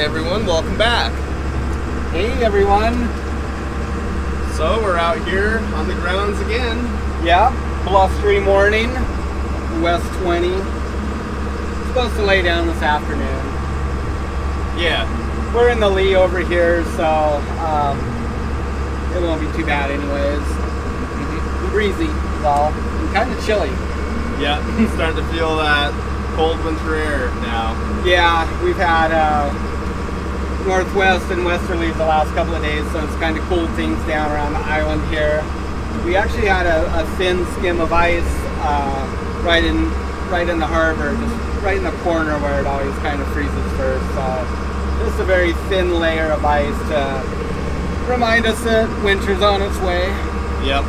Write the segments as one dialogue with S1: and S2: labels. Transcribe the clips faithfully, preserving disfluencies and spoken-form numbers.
S1: everyone, welcome back.
S2: Hey everyone.
S1: So we're out here on the grounds again.
S2: Yeah, blustery morning, west twenty. Supposed to lay down this afternoon.
S1: Yeah.
S2: We're in the lee over here, so um, it won't be too bad anyways. Mm-hmm. Breezy is all, and kind of chilly.
S1: Yeah, starting to feel that cold winter air now.
S2: Yeah, we've had uh, northwest and westerlies the last couple of days, so it's kind of cooled things down around the island here. We actually had a, a thin skim of ice uh, right in right in the harbor, just right in the corner where it always kind of freezes first. So just a very thin layer of ice to remind us that winter's on its way.
S1: Yep.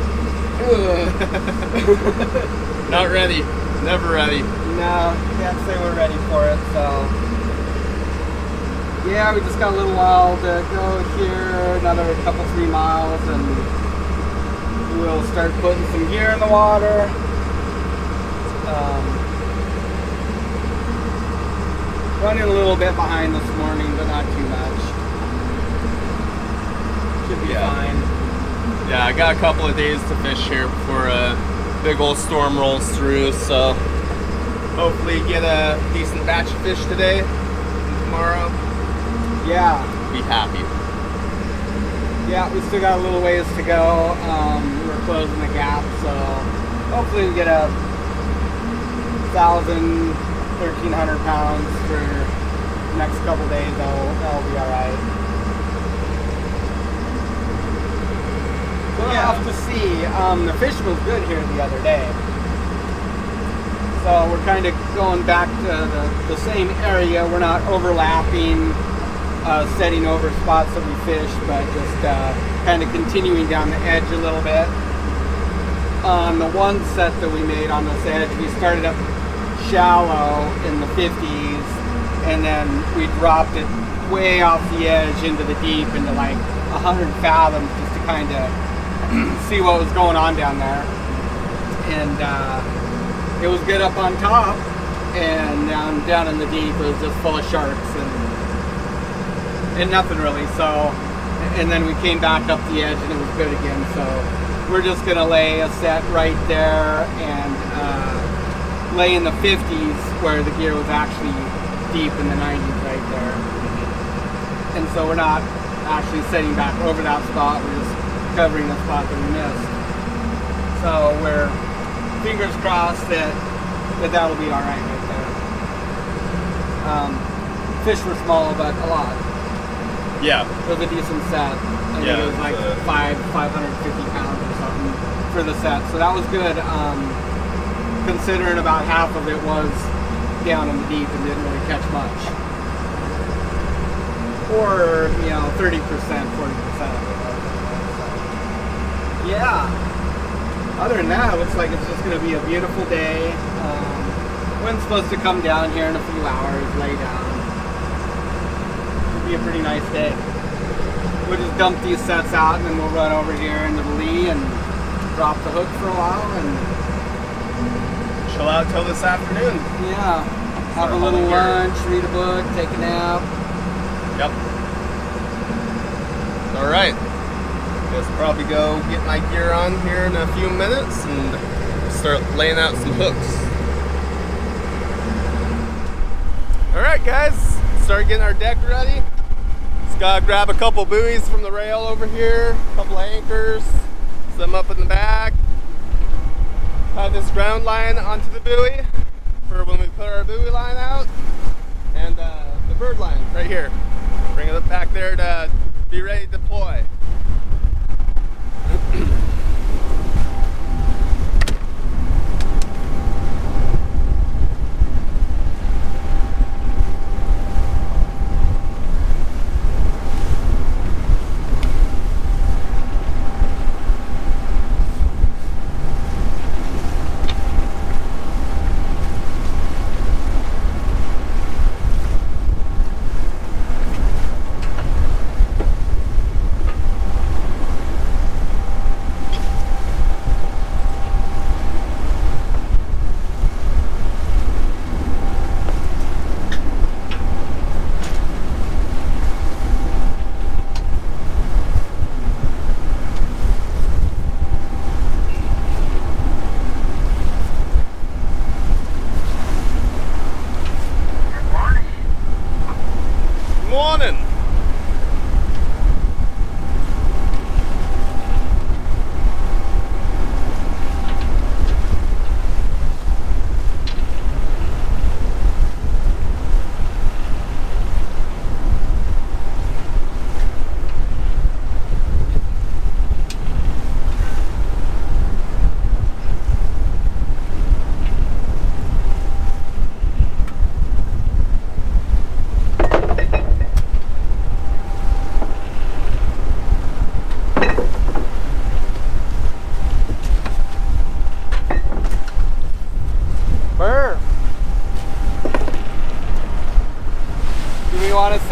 S1: Not ready. Never ready.
S2: No, can't say we're ready for it, so. Yeah, we just got a little while to go here, another couple, three miles, and we'll start putting some gear in the water. Um, running a little bit behind this morning, but not too much. Should be
S1: yeah.
S2: fine.
S1: Yeah, I got a couple of days to fish here before a big old storm rolls through, so hopefully get a decent batch of fish today and tomorrow.
S2: Yeah.
S1: Be happy.
S2: Yeah, we still got a little ways to go. Um, we're closing the gap, so hopefully we get a thousand, thirteen hundred pounds for the next couple days. That'll, that'll be all right. We'll
S1: Yeah.
S2: have to see. Um, the fish was good here the other day. So we're kind of going back to the, the same area. We're not overlapping, uh, setting over spots that we fished, but just uh, kind of continuing down the edge a little bit. On the one set that we made on this edge, we started up shallow in the fifties, and then we dropped it way off the edge into the deep, into like one hundred fathoms, just to kind of see what was going on down there. And uh, it was good up on top, and down down in the deep it was just full of sharks and and nothing really. So, and then we came back up the edge and it was good again. So we're just gonna lay a set right there and uh, lay in the fifties where the gear was actually deep in the nineties right there. And so we're not actually setting back over that spot. We're just covering the spot that we missed. So we're fingers crossed that, that that'll be all right right there. Um, fish were small, but a lot.
S1: Yeah.
S2: It was a decent set. I think
S1: Yeah,
S2: it was like
S1: uh,
S2: five, five hundred fifty pounds or something for the set. So that was good, um, considering about half of it was down in the deep and didn't really catch much. Or, you know, thirty percent, forty percent of it. Yeah. Other than that, it looks like it's just going to be a beautiful day. Um, wind's supposed to come down here in a few hours, lay down. It'll be a pretty nice day. We'll just dump these sets out and then we'll run over here into the lee and drop the hook for a while and
S1: chill out till this afternoon.
S2: yeah, have a little lunch, read a book, take a nap.
S1: Yep. All right. Guess probably go get my gear on here in a few minutes and start laying out some hooks. All right, guys, start getting our deck ready. Just gotta grab a couple buoys from the rail over here, a couple of anchors, set them up in the back. Have this ground line onto the buoy for when we put our buoy line out, and uh, the bird line right here. Bring it back there to be ready to deploy.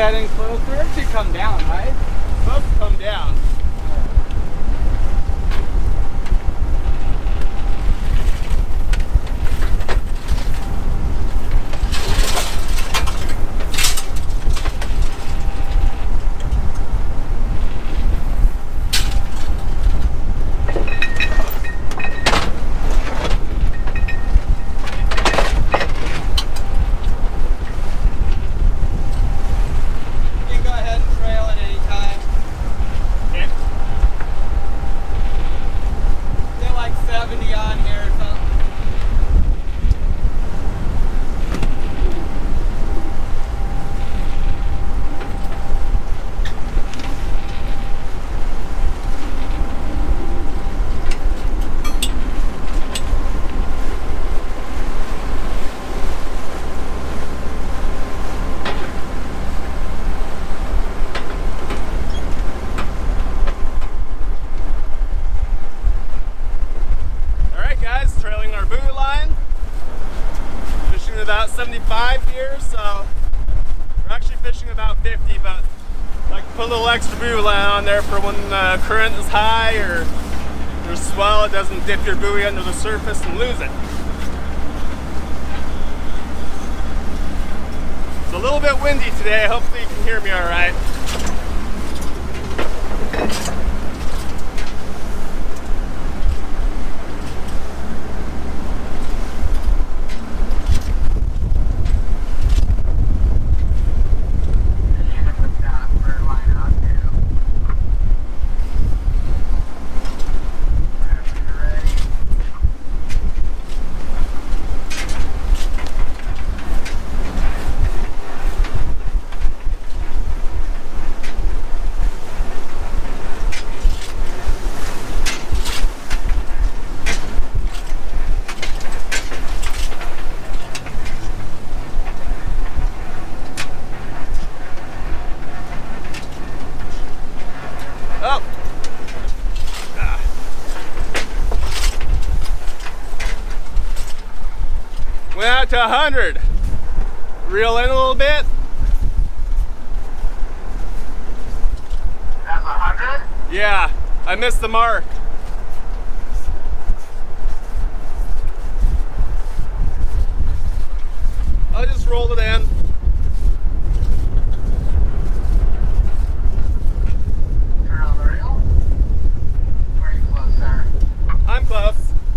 S2: heading closer. It should come down, right?
S1: It's supposed to come down. About seventy-five here, so we're actually fishing about fifty, but I like to put a little extra buoy line on there for when the current is high or there's swell, it doesn't dip your buoy under the surface and lose it. It's a little bit windy today, hopefully you can hear me all right. Went out to one hundred. Reel in a little bit.
S3: That's one hundred?
S1: Yeah, I missed the mark. I just rolled it in.
S3: Turn on the reel? Or are you close there?
S1: I'm close.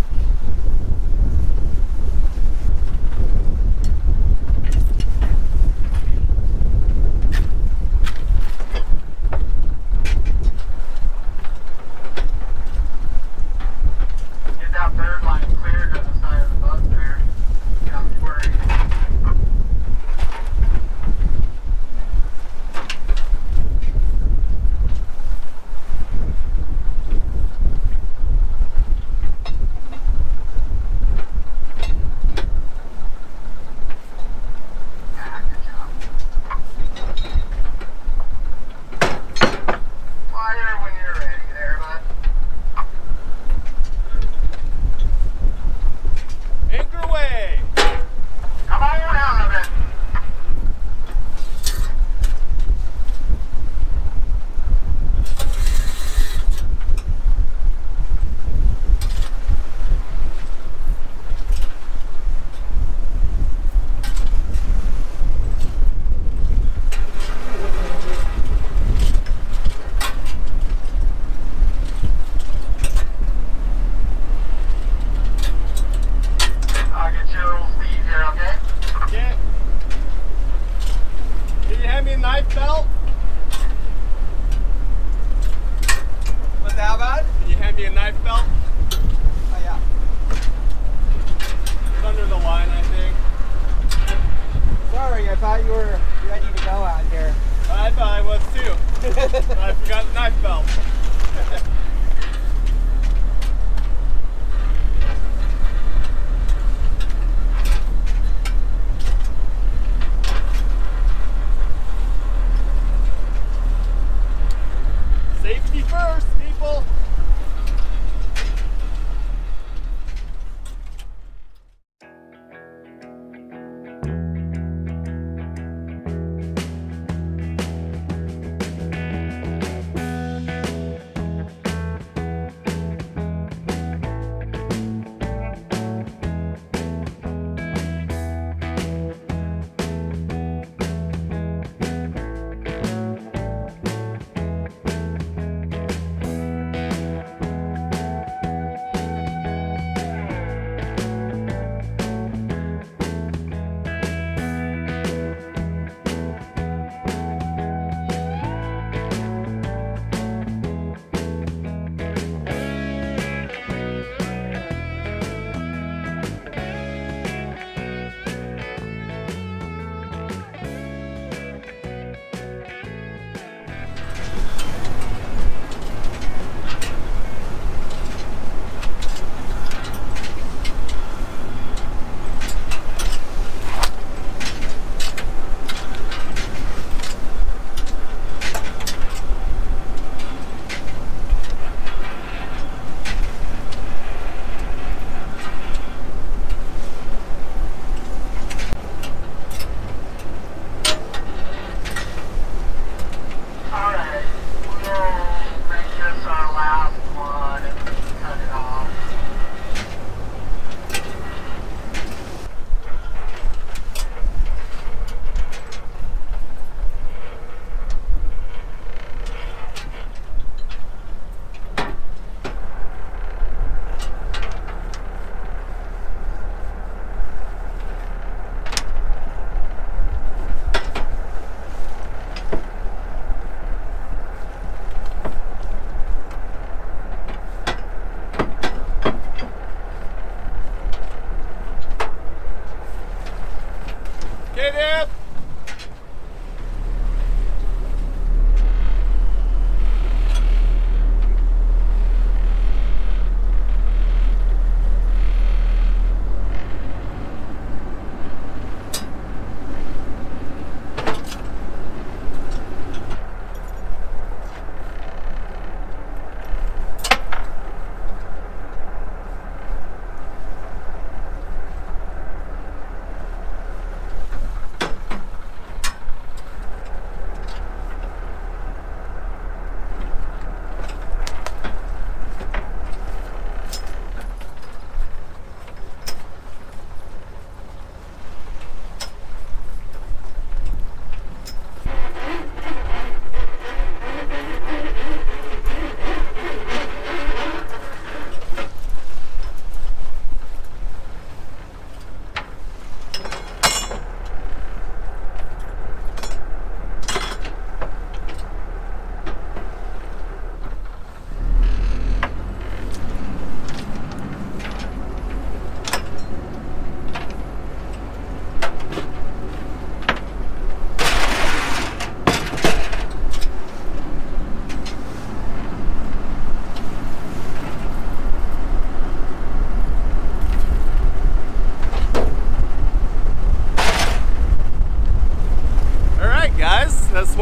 S1: Knife belt?
S2: What's that about?
S1: Can you hand me a knife belt?
S2: Oh yeah.
S1: It's under the line, I think.
S2: Sorry, I thought you were ready to go out here.
S1: I thought I was too. But I forgot the knife belt. Safety first, people.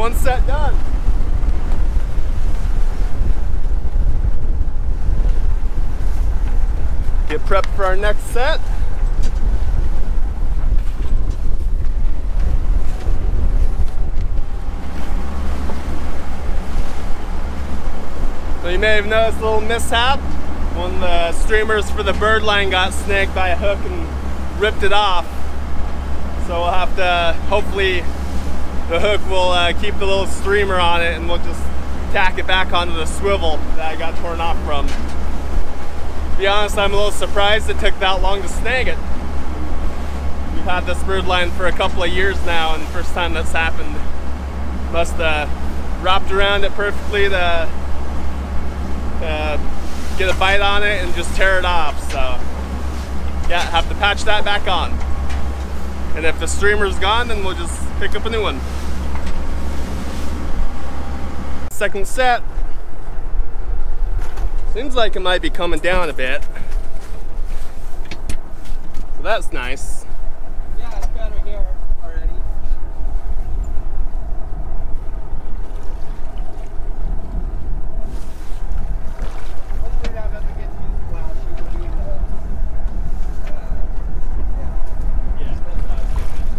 S1: one set done. Get prepped for our next set. So you may have noticed a little mishap. One of the streamers for the bird line got snagged by a hook and ripped it off. So we'll have to, hopefully the hook will uh, keep the little streamer on it, and we'll just tack it back onto the swivel that I got torn off from. To be honest, I'm a little surprised it took that long to snag it. We've had this bird line for a couple of years now, and the first time that's happened. Must have wrapped around it perfectly to, to get a bite on it and just tear it off. So yeah, have to patch that back on. And if the streamer's gone, then we'll just pick up a new one. Second set. Seems like it might be coming down a bit. So that's nice.
S2: Yeah, it's better here already. Hopefully that doesn't get too splashy between the, uh, yeah.
S1: Yeah, that's what I was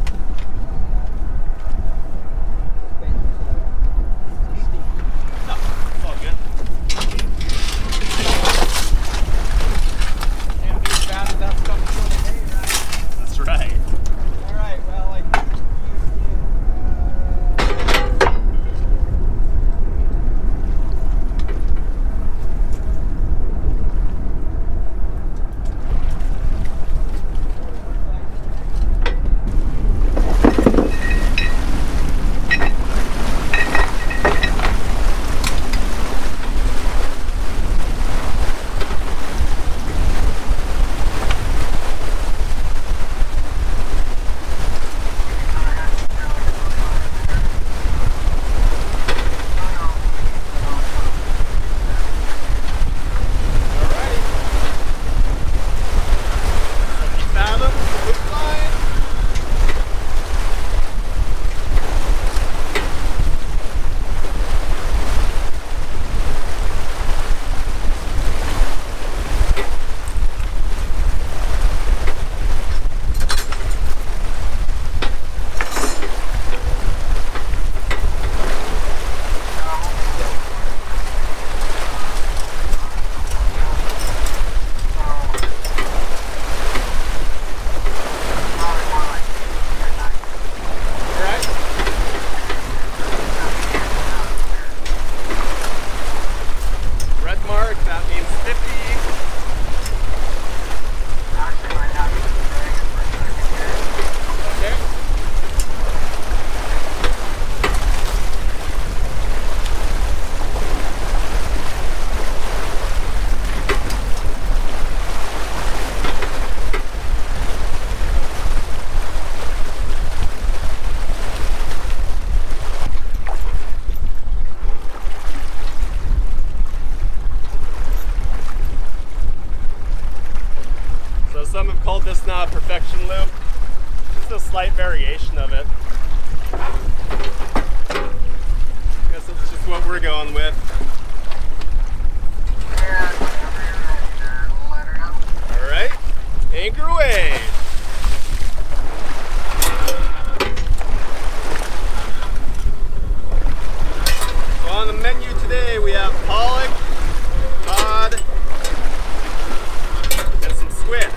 S1: thinking. No, it's all good.
S2: Can't be as bad as that stuff is going to be, right?
S1: That's right.
S2: All right, well, I think you
S1: Some have called this now a perfection loop. Just a slight variation of it. I guess it's just what we're going with. Alright, anchor away. So on the menu today we have pollock, cod, and some squid.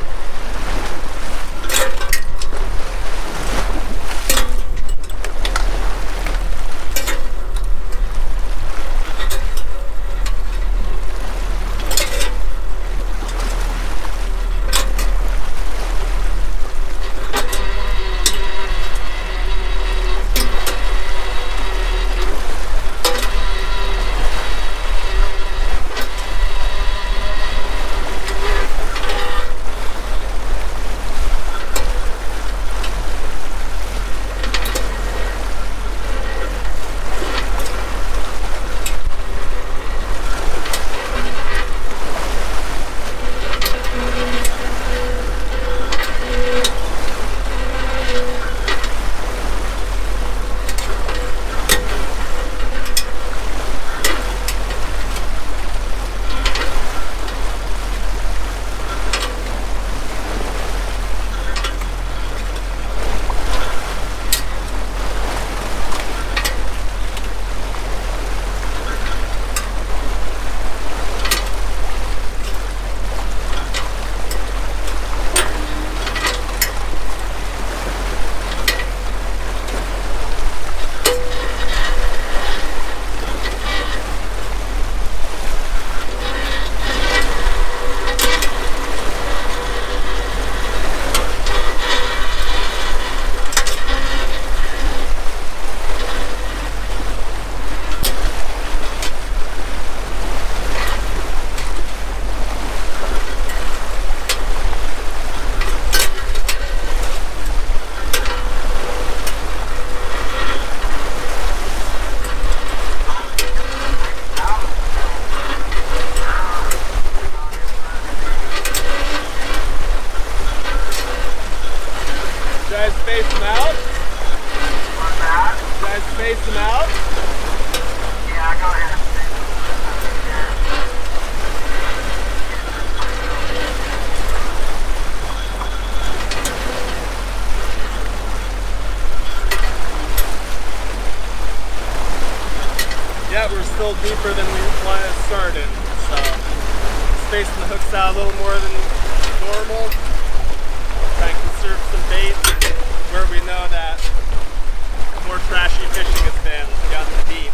S1: little deeper than we wanted to start in. So spacing the hooks out a little more than normal. Trying to conserve some bait where we know that more trashy fishing has been down in the deep.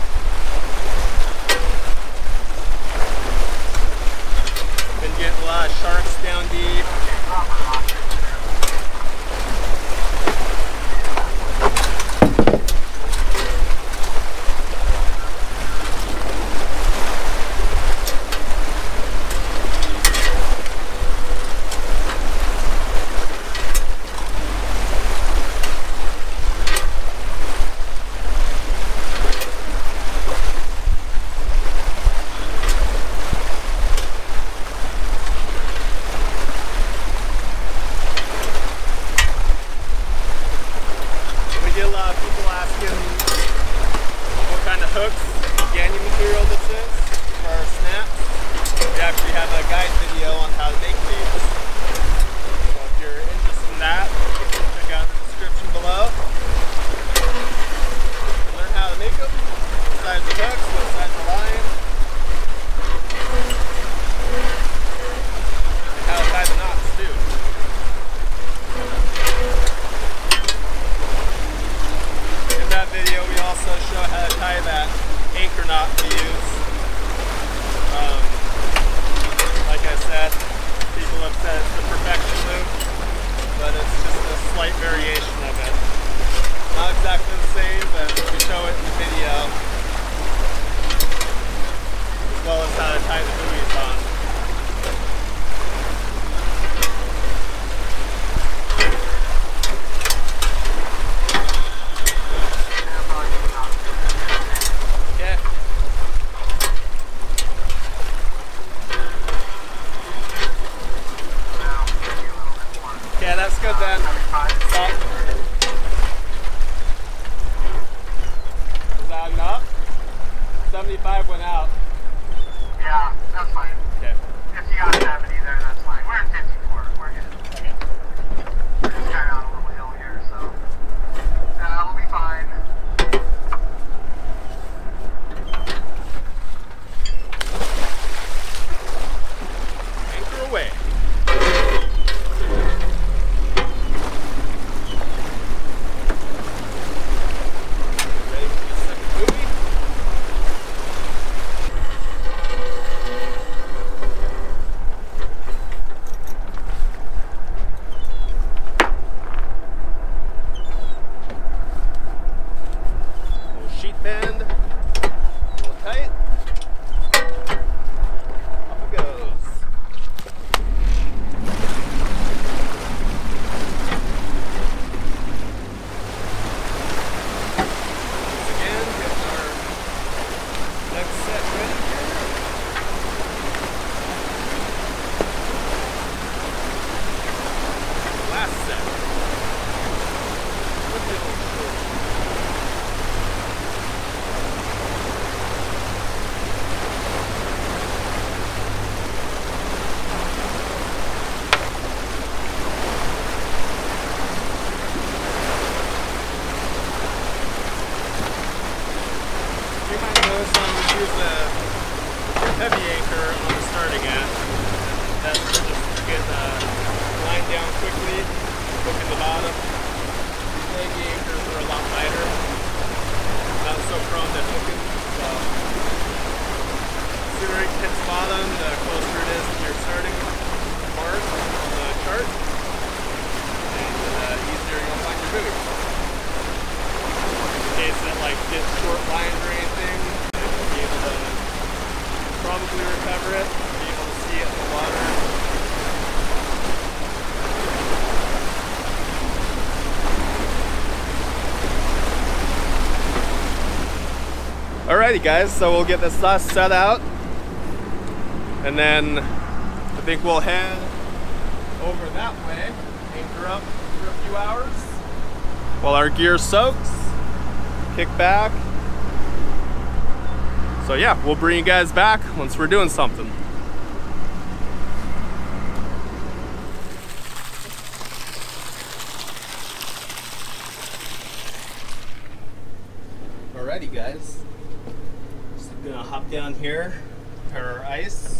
S1: Been getting a lot of sharks down deep. seventy-five went out.
S3: Yeah, that's fine.
S1: Okay.
S3: If you got seventy there, that's fine. We're in fifty-four. We're good.
S1: Okay.
S3: We're just kind of on a little hill here, so uh, we'll be fine.
S1: Anchor away. Heavy anchor on the starting end. That's just to get the line down quickly, hook in the bottom. Heavy anchors are a lot lighter, not so prone to hooking. So, the sooner it hits bottom, the closer it is to your starting mark on the chart, and the easier you'll find your buoy. In case it like gets short lines or anything, you'll be able to probably recover it, be able to see it in the water. Alrighty guys, so we'll get this last set out, and then I think we'll head over that way, anchor up for a few hours while our gear soaks, kick back. So yeah, we'll bring you guys back once we're doing something. Alrighty guys, just gonna hop water or ice.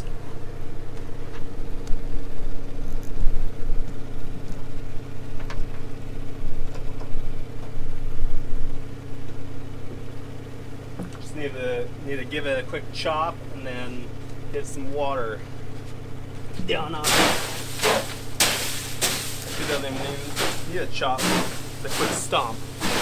S1: Just need to need to give it a quick chop and then get some water down on it. It doesn't even need, need a chop, the quick stomp.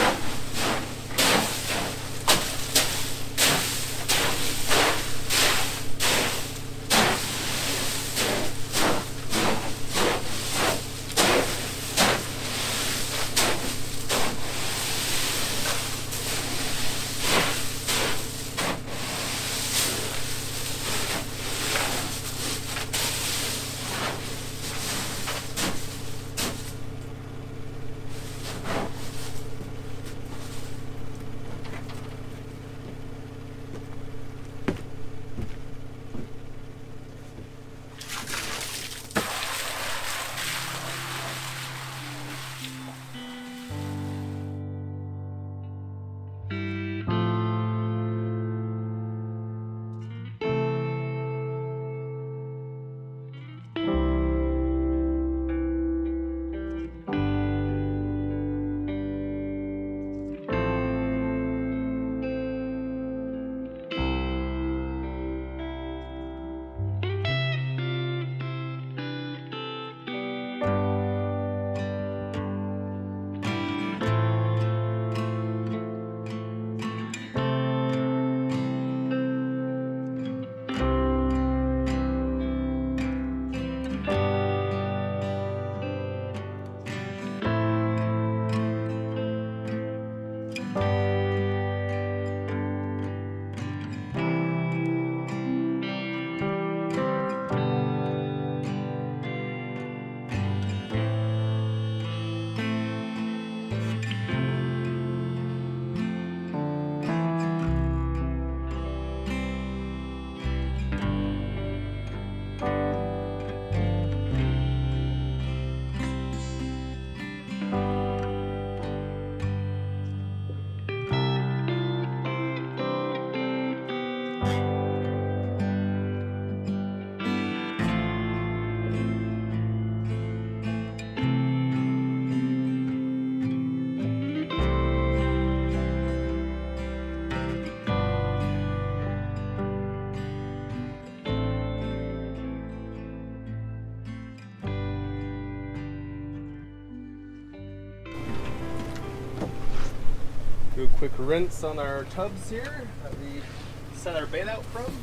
S1: Do a quick rinse on our tubs here that we set our bait out from.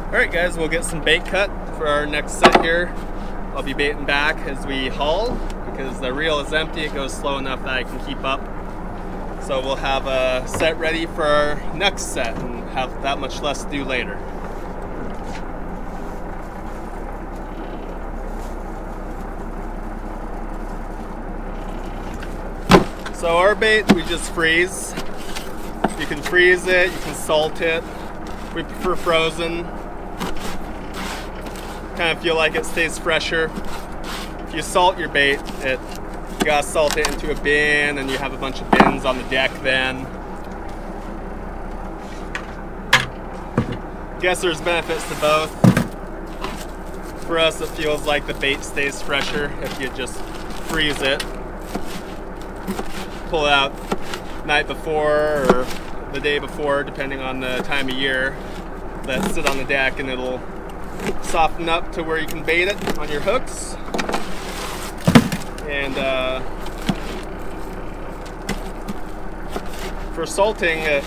S1: Alright guys, we'll get some bait cut for our next set here. I'll be baiting back as we haul because the reel is empty. It goes slow enough that I can keep up. So we'll have a set ready for our next set and have that much less to do later. So our bait, we just freeze. You can freeze it, you can salt it. We prefer frozen. Kind of feel like it stays fresher. If you salt your bait, it you gotta salt it into a bin, and you have a bunch of bins on the deck then. Guess there's benefits to both. For us, it feels like the bait stays fresher if you just freeze it. Pull it out night before or the day before, depending on the time of year. Let it sit on the deck and it'll soften up to where you can bait it on your hooks. And uh, for salting, it,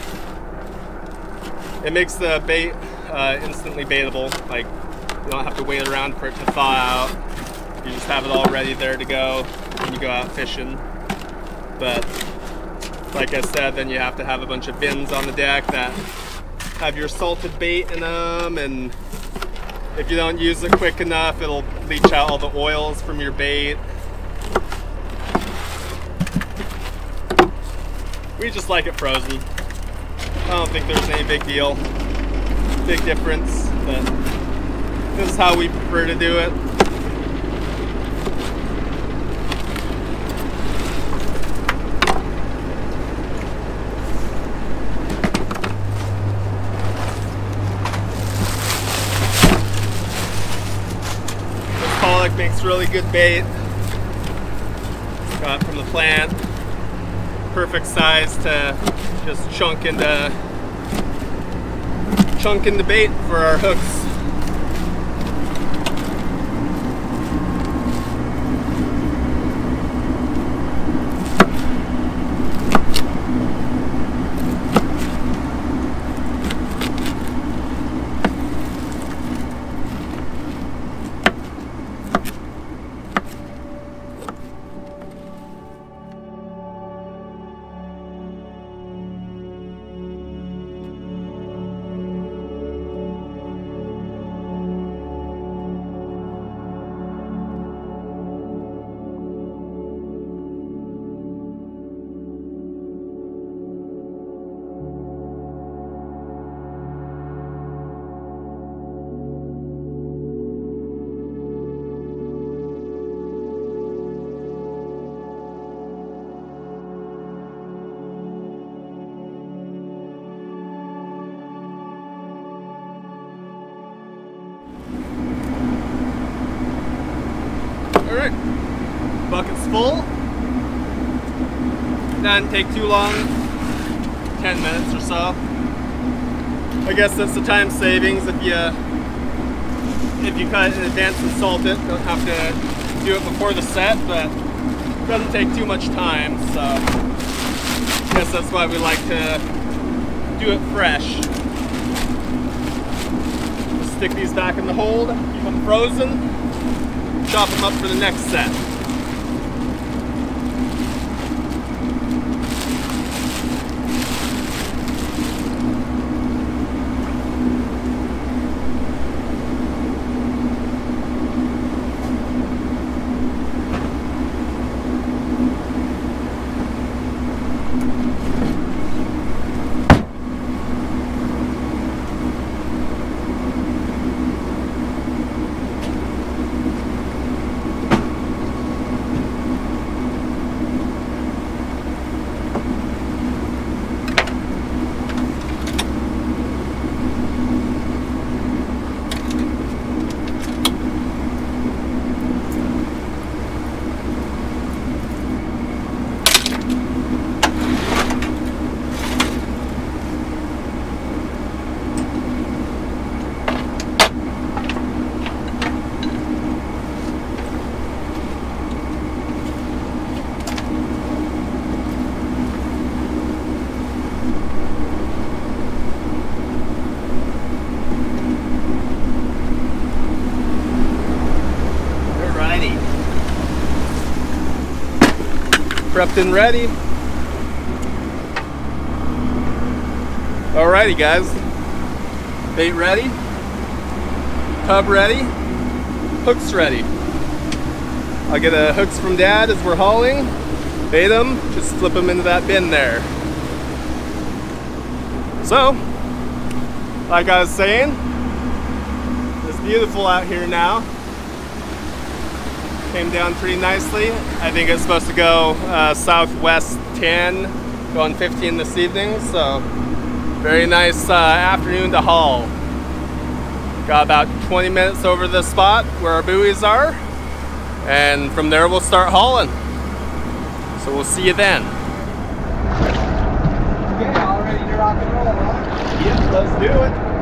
S1: it makes the bait uh, instantly baitable. Like, you don't have to wait around for it to thaw out. You just have it all ready there to go when you go out fishing. But like I said, then you have to have a bunch of bins on the deck that have your salted bait in them, and if you don't use it quick enough, it'll leach out all the oils from your bait. We just like it frozen. I don't think there's any big deal, big difference, but this is how we prefer to do it. Makes really good bait. Got it from the plant. Perfect size to just chunk into chunk into bait for our hooks. Alright, bucket's full. Doesn't take too long, ten minutes or so. I guess that's the time savings if you if you cut it in advance and salt it. Don't have to do it before the set, but it doesn't take too much time, so I guess that's why we like to do it fresh. Just stick these back in the hold, keep them frozen. Chop them up for the next set. prepped and ready. Alrighty guys, bait ready, tub ready, hooks ready. I'll get a hooks from Dad as we're hauling, bait them, just slip them into that bin there. So, like I was saying, it's beautiful out here now. Came down pretty nicely. I think it's supposed to go uh, southwest ten, going fifteen this evening, so very nice uh, afternoon to haul. Got about twenty minutes over the spot where our buoys are, and from there we'll start hauling. So we'll see you then.
S2: Okay, all ready to rock and roll, huh?
S1: Yep, let's do it.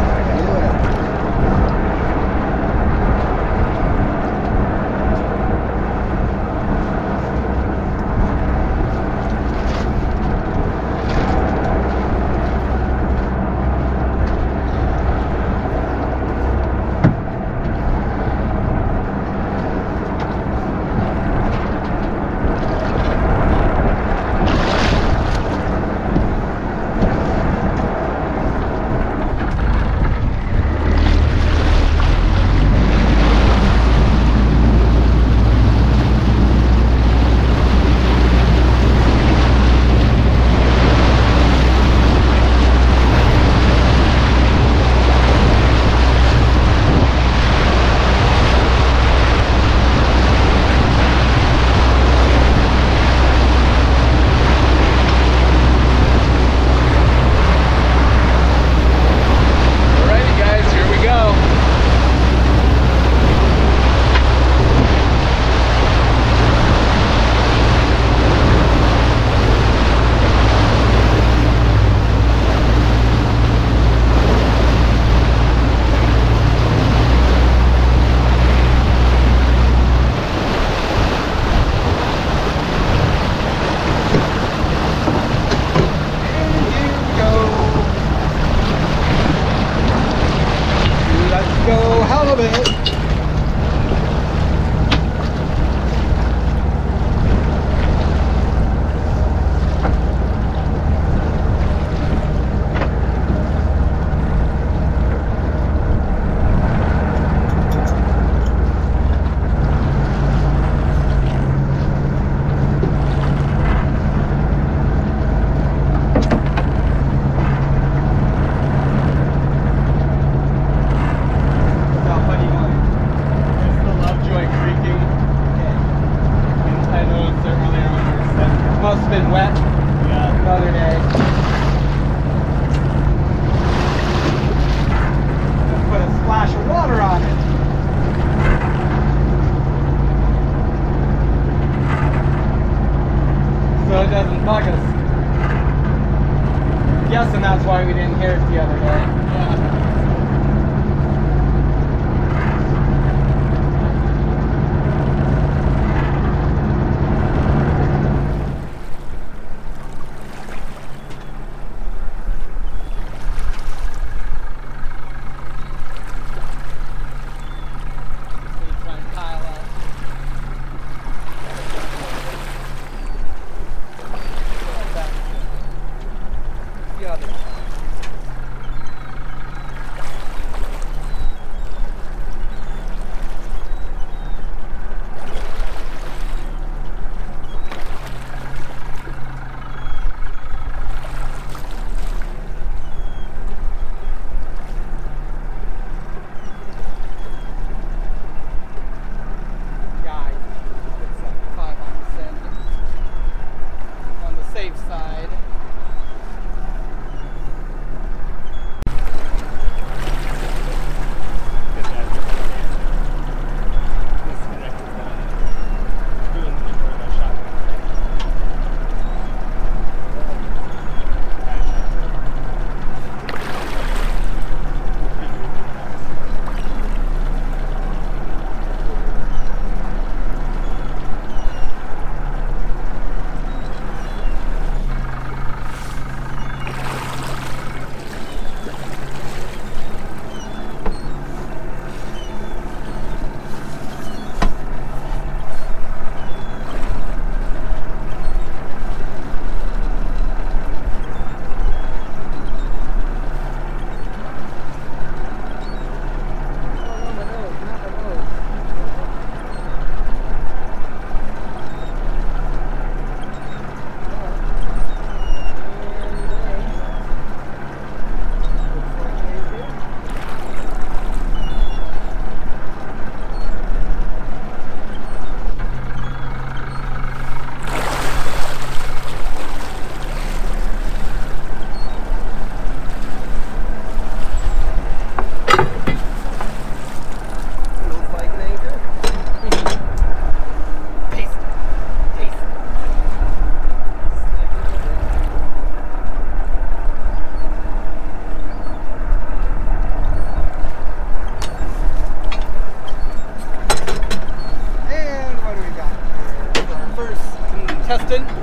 S2: Guessing that's why we didn't hear it the other day. Yeah. testing.